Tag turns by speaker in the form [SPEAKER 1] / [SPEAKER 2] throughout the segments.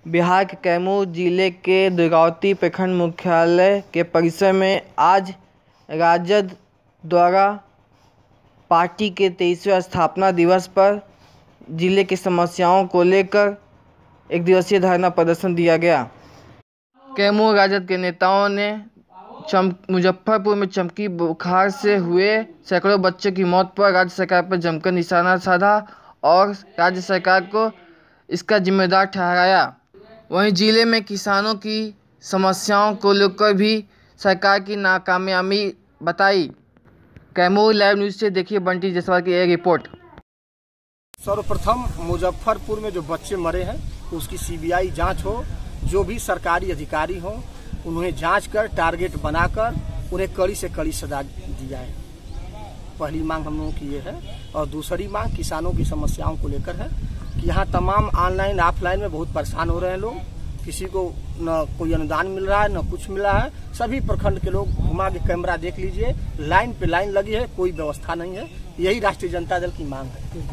[SPEAKER 1] बिहार के कैमूर जिले के दुर्गावती प्रखंड मुख्यालय के परिसर में आज राजद द्वारा पार्टी के 23वें स्थापना दिवस पर जिले की समस्याओं को लेकर एक दिवसीय धरना प्रदर्शन दिया गया। कैमूर राजद के नेताओं ने मुजफ्फरपुर में चमकी बुखार से हुए सैकड़ों बच्चों की मौत पर राज्य सरकार पर जमकर निशाना साधा और राज्य सरकार को इसका जिम्मेदार ठहराया। वहीं जिले में किसानों की समस्याओं को लेकर भी सरकार की नाकामयाबी बताई। कैमूर लाइव न्यूज़ से देखिए बंटी जायसवाल की एक रिपोर्ट।
[SPEAKER 2] सर्वप्रथम मुजफ्फरपुर में जो बच्चे मरे हैं उसकी सीबीआई जांच हो, जो भी सरकारी अधिकारी हो उन्हें जांच कर टारगेट बनाकर उन्हें कड़ी से कड़ी सजा दी जाए। पहली मांग हम लोगों की ये है। और दूसरी मांग किसानों की समस्याओं को लेकर है कि यहाँ तमाम ऑनलाइन ऑफलाइन में बहुत परेशान हो रहे हैं लोग। किसी को न कोई अनुदान मिल रहा है न कुछ मिल रहा है। सभी प्रखंड के लोग घुमा के कैमरा देख लीजिए, लाइन पे लाइन लगी है, कोई व्यवस्था नहीं है। यही राष्ट्रीय जनता दल की मांग है।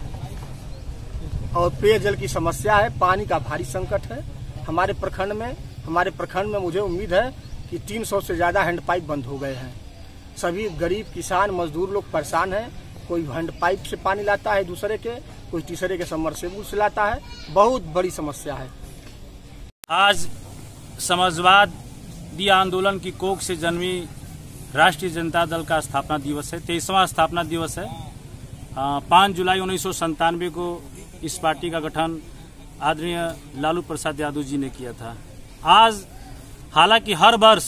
[SPEAKER 2] और पेयजल की समस्या है, पानी का भारी संकट है हमारे प्रखंड में मुझे उम्मीद है कि 300 से ज्यादा हैंडपाइप बंद हो गए हैं। सभी गरीब किसान मजदूर लोग परेशान हैं। कोई हैंडपाइप से पानी लाता है दूसरे के, कोई तीसरे के सबमर्सिबल से लाता है। बहुत बड़ी समस्या है।
[SPEAKER 3] आज समाजवादी आंदोलन की कोख से जन्मी राष्ट्रीय जनता दल का स्थापना दिवस है, 23वां स्थापना दिवस है। 5 जुलाई 1997 को इस पार्टी का गठन आदरणीय लालू प्रसाद यादव जी ने किया था। आज हालांकि हर वर्ष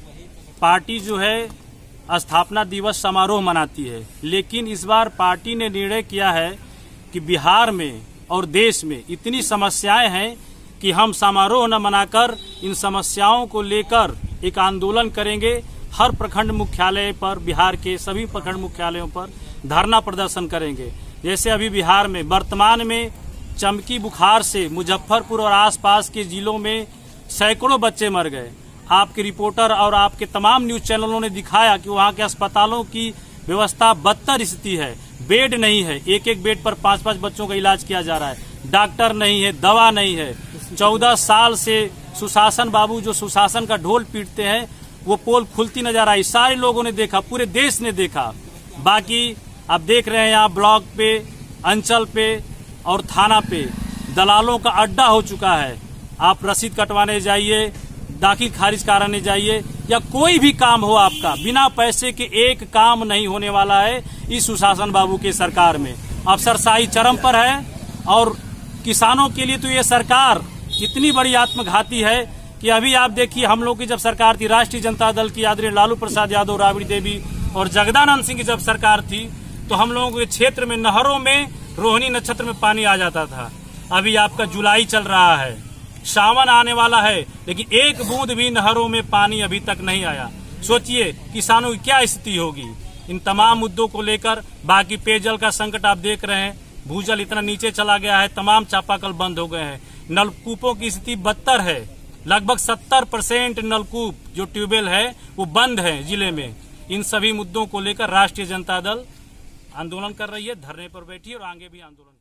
[SPEAKER 3] पार्टी जो है स्थापना दिवस समारोह मनाती है, लेकिन इस बार पार्टी ने निर्णय किया है कि बिहार में और देश में इतनी समस्याएं हैं कि हम समारोह न मनाकर इन समस्याओं को लेकर एक आंदोलन करेंगे। हर प्रखंड मुख्यालय पर, बिहार के सभी प्रखंड मुख्यालयों पर धरना प्रदर्शन करेंगे। जैसे अभी बिहार में वर्तमान में चमकी बुखार से मुजफ्फरपुर और आसपास के जिलों में सैकड़ों बच्चे मर गए। आपके रिपोर्टर और आपके तमाम न्यूज चैनलों ने दिखाया कि वहां के अस्पतालों की व्यवस्था बदतर स्थिति है। बेड नहीं है, एक एक बेड पर 5-5 बच्चों का इलाज किया जा रहा है। डॉक्टर नहीं है, दवा नहीं है। 14 साल से सुशासन बाबू जो सुशासन का ढोल पीटते हैं वो पोल खुलती नजर आई। सारे लोगों ने देखा, पूरे देश ने देखा। बाकी आप देख रहे हैं यहाँ ब्लॉक पे, अंचल पे और थाना पे दलालों का अड्डा हो चुका है। आप रसीद कटवाने जाइए, दाखिल खारिज कराने जाइए या कोई भी काम हो आपका, बिना पैसे के एक काम नहीं होने वाला है इस सुशासन बाबू के सरकार में। अफसरशाही चरम पर है और किसानों के लिए तो ये सरकार इतनी बड़ी आत्मघाती है कि अभी आप देखिए, हम लोग की जब सरकार थी राष्ट्रीय जनता दल की आदरणीय लालू प्रसाद यादव, राबड़ी देवी और जगदानंद सिंह की जब सरकार थी तो हम लोगों के क्षेत्र में नहरों में रोहिणी नक्षत्र में पानी आ जाता था। अभी आपका जुलाई चल रहा है, सावन आने वाला है, लेकिन एक बूंद भी नहरों में पानी अभी तक नहीं आया। सोचिए किसानों की क्या स्थिति होगी इन तमाम मुद्दों को लेकर। बाकी पेयजल का संकट आप देख रहे हैं, भूजल इतना नीचे चला गया है, तमाम चापाकल बंद हो गए हैं। नलकूपों की स्थिति बदतर है। लगभग 70% नलकूप जो ट्यूबवेल है वो बंद है जिले में। इन सभी मुद्दों को लेकर राष्ट्रीय जनता दल आंदोलन कर रही है, धरने पर बैठी है और आगे भी आंदोलन